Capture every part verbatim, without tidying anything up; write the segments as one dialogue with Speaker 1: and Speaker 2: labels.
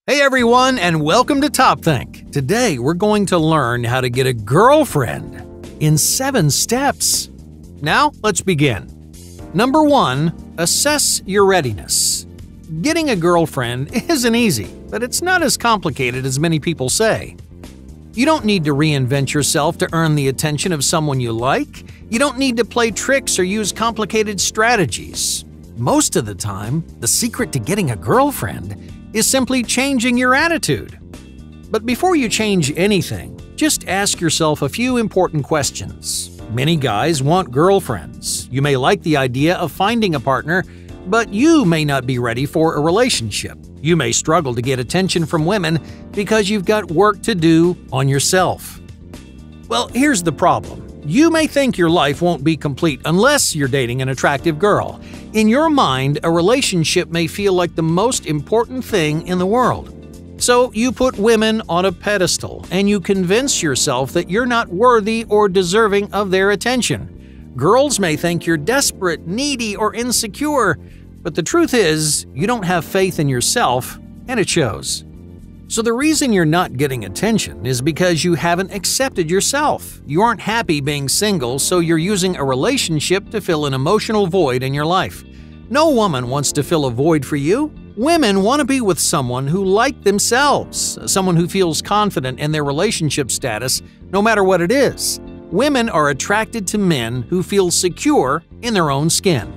Speaker 1: Hey everyone, and welcome to TopThink. Today we're going to learn how to get a girlfriend in seven steps. Now let's begin. Number one, assess your readiness. Getting a girlfriend isn't easy, but it's not as complicated as many people say. You don't need to reinvent yourself to earn the attention of someone you like. You don't need to play tricks or use complicated strategies. Most of the time, the secret to getting a girlfriend is simply changing your attitude. But before you change anything, just ask yourself a few important questions. Many guys want girlfriends. You may like the idea of finding a partner, but you may not be ready for a relationship. You may struggle to get attention from women because you've got work to do on yourself. Well, here's the problem. You may think your life won't be complete unless you're dating an attractive girl. In your mind, a relationship may feel like the most important thing in the world. So you put women on a pedestal and you convince yourself that you're not worthy or deserving of their attention. Girls may think you're desperate, needy, or insecure, but the truth is, you don't have faith in yourself, and it shows. So the reason you're not getting attention is because you haven't accepted yourself. You aren't happy being single, so you're using a relationship to fill an emotional void in your life. No woman wants to fill a void for you. Women want to be with someone who like themselves, someone who feels confident in their relationship status, no matter what it is. Women are attracted to men who feel secure in their own skin.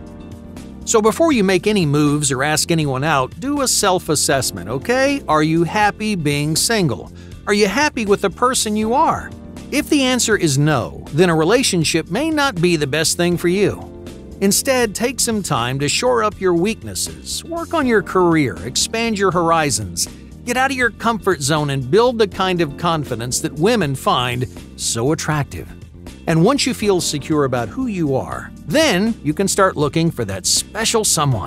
Speaker 1: So before you make any moves or ask anyone out, do a self-assessment, okay? Are you happy being single? Are you happy with the person you are? If the answer is no, then a relationship may not be the best thing for you. Instead, take some time to shore up your weaknesses, work on your career, expand your horizons, get out of your comfort zone and build the kind of confidence that women find so attractive. And once you feel secure about who you are, then you can start looking for that special someone.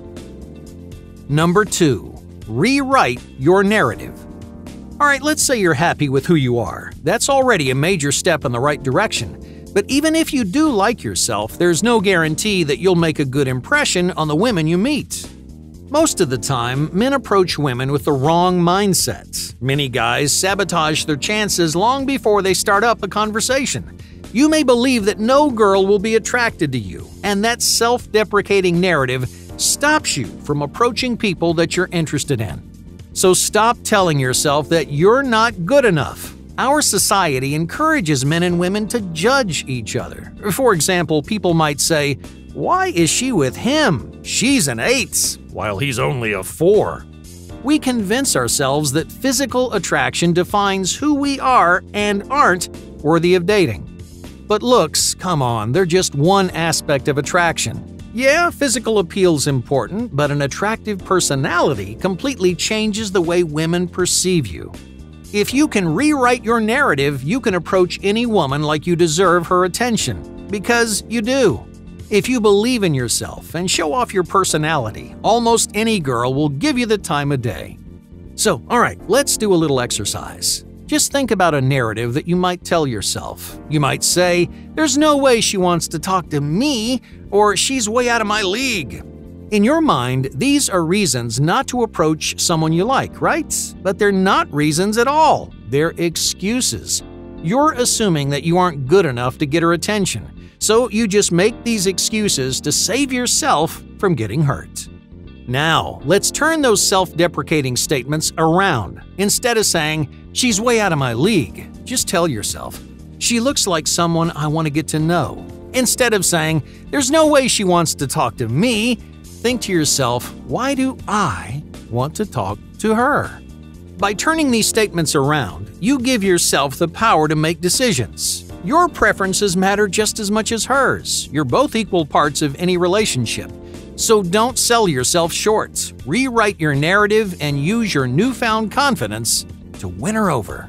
Speaker 1: Number two, rewrite your narrative. Alright, let's say you're happy with who you are. That's already a major step in the right direction. But even if you do like yourself, there's no guarantee that you'll make a good impression on the women you meet. Most of the time, men approach women with the wrong mindset. Many guys sabotage their chances long before they start up a conversation. You may believe that no girl will be attracted to you, and that self-deprecating narrative stops you from approaching people that you're interested in. So stop telling yourself that you're not good enough. Our society encourages men and women to judge each other. For example, people might say, "Why is she with him? She's an eight, while he's only a four." We convince ourselves that physical attraction defines who we are and aren't worthy of dating. But looks, come on, they're just one aspect of attraction. Yeah, physical appeal's important, but an attractive personality completely changes the way women perceive you. If you can rewrite your narrative, you can approach any woman like you deserve her attention, because you do. If you believe in yourself and show off your personality, almost any girl will give you the time of day. So, alright, let's do a little exercise. Just think about a narrative that you might tell yourself. You might say, "There's no way she wants to talk to me," or "She's way out of my league." In your mind, these are reasons not to approach someone you like, right? But they're not reasons at all. They're excuses. You're assuming that you aren't good enough to get her attention, so you just make these excuses to save yourself from getting hurt. Now, let's turn those self-deprecating statements around. Instead of saying, "She's way out of my league," just tell yourself, "She looks like someone I want to get to know." Instead of saying, "There's no way she wants to talk to me," think to yourself, "Why do I want to talk to her?" By turning these statements around, you give yourself the power to make decisions. Your preferences matter just as much as hers. You're both equal parts of any relationship. So don't sell yourself short. Rewrite your narrative and use your newfound confidence to win her over.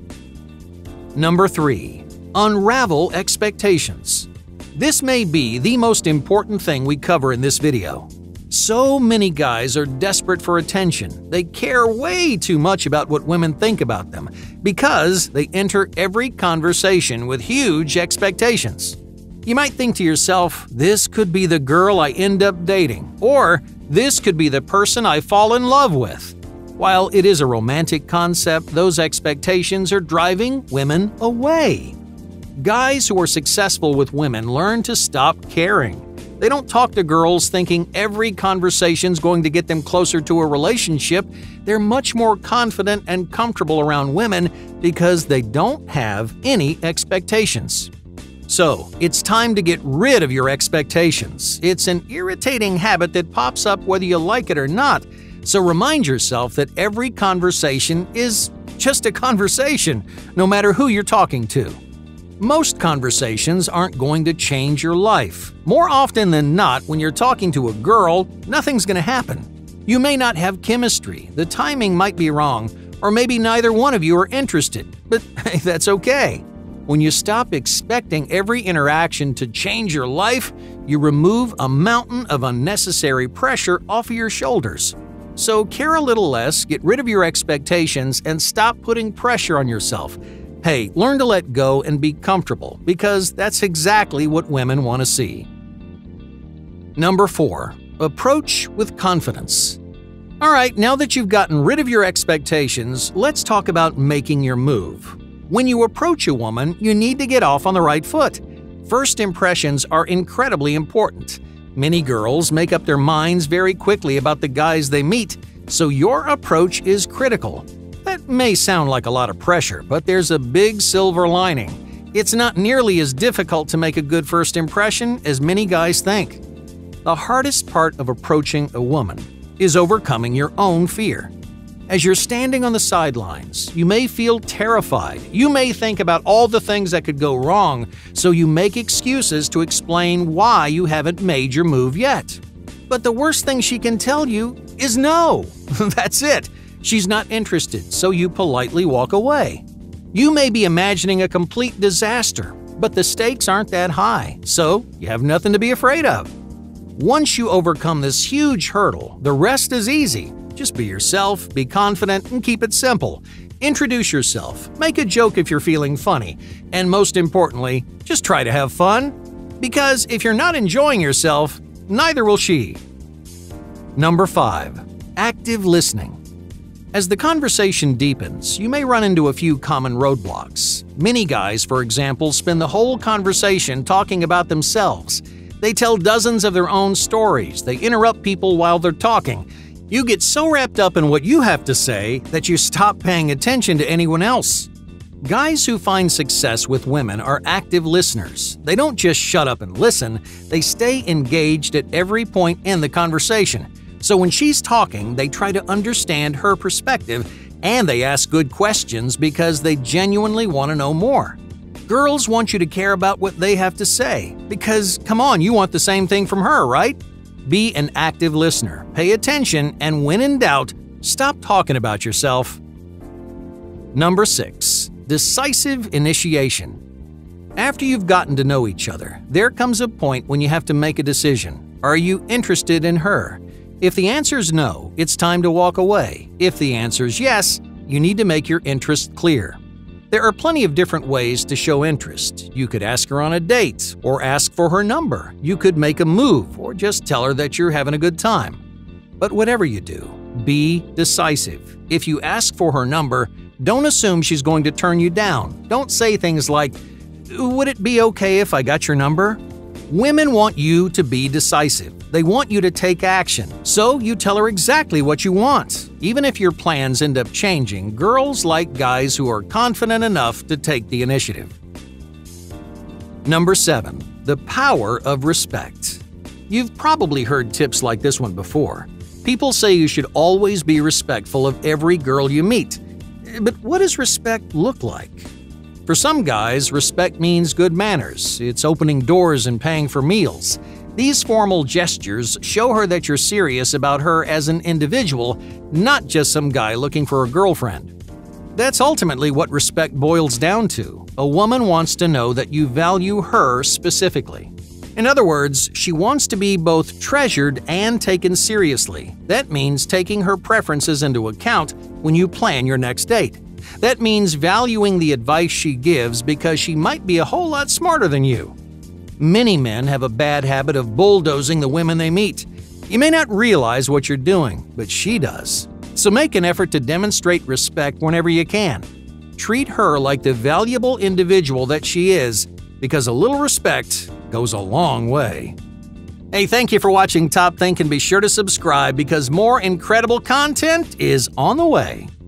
Speaker 1: Number three, unravel expectations. This may be the most important thing we cover in this video. So many guys are desperate for attention. They care way too much about what women think about them because they enter every conversation with huge expectations. You might think to yourself, "This could be the girl I end up dating," or "This could be the person I fall in love with." While it is a romantic concept, those expectations are driving women away. Guys who are successful with women learn to stop caring. They don't talk to girls thinking every conversation's going to get them closer to a relationship. They're much more confident and comfortable around women because they don't have any expectations. So, it's time to get rid of your expectations. It's an irritating habit that pops up whether you like it or not. So remind yourself that every conversation is just a conversation, no matter who you're talking to. Most conversations aren't going to change your life. More often than not, when you're talking to a girl, nothing's going to happen. You may not have chemistry, the timing might be wrong, or maybe neither one of you are interested, but hey, that's okay. When you stop expecting every interaction to change your life, you remove a mountain of unnecessary pressure off of your shoulders. So care a little less, get rid of your expectations, and stop putting pressure on yourself. Hey, learn to let go and be comfortable, because that's exactly what women want to see. Number four. Approach with confidence. Alright, now that you've gotten rid of your expectations, let's talk about making your move. When you approach a woman, you need to get off on the right foot. First impressions are incredibly important. Many girls make up their minds very quickly about the guys they meet, so your approach is critical. That may sound like a lot of pressure, but there's a big silver lining. It's not nearly as difficult to make a good first impression as many guys think. The hardest part of approaching a woman is overcoming your own fear. As you're standing on the sidelines, you may feel terrified. You may think about all the things that could go wrong, so you make excuses to explain why you haven't made your move yet. But the worst thing she can tell you is no. That's it. She's not interested, so you politely walk away. You may be imagining a complete disaster, but the stakes aren't that high, so you have nothing to be afraid of. Once you overcome this huge hurdle, the rest is easy. Just be yourself, be confident, and keep it simple. Introduce yourself, make a joke if you're feeling funny, and most importantly, just try to have fun. Because if you're not enjoying yourself, neither will she. Number five. Active listening. As the conversation deepens, you may run into a few common roadblocks. Many guys, for example, spend the whole conversation talking about themselves. They tell dozens of their own stories. They interrupt people while they're talking. You get so wrapped up in what you have to say that you stop paying attention to anyone else. Guys who find success with women are active listeners. They don't just shut up and listen, they stay engaged at every point in the conversation. So when she's talking, they try to understand her perspective, and they ask good questions because they genuinely want to know more. Girls want you to care about what they have to say, because, come on, you want the same thing from her, right? Be an active listener, pay attention, and when in doubt, stop talking about yourself. Number six. Decisive initiation. After you've gotten to know each other, there comes a point when you have to make a decision. Are you interested in her? If the answer's no, it's time to walk away. If the answer's yes, you need to make your interest clear. There are plenty of different ways to show interest. You could ask her on a date, or ask for her number. You could make a move, or just tell her that you're having a good time. But whatever you do, be decisive. If you ask for her number, don't assume she's going to turn you down. Don't say things like, "Would it be okay if I got your number?" Women want you to be decisive. They want you to take action, so you tell her exactly what you want. Even if your plans end up changing, girls like guys who are confident enough to take the initiative. Number seven. The power of respect. You've probably heard tips like this one before. People say you should always be respectful of every girl you meet. But what does respect look like? For some guys, respect means good manners. It's opening doors and paying for meals. These formal gestures show her that you're serious about her as an individual, not just some guy looking for a girlfriend. That's ultimately what respect boils down to. A woman wants to know that you value her specifically. In other words, she wants to be both treasured and taken seriously. That means taking her preferences into account when you plan your next date. That means valuing the advice she gives because she might be a whole lot smarter than you. Many men have a bad habit of bulldozing the women they meet. You may not realize what you're doing, but she does. So make an effort to demonstrate respect whenever you can. Treat her like the valuable individual that she is, because a little respect goes a long way. Hey, thank you for watching Top Think, and be sure to subscribe because more incredible content is on the way.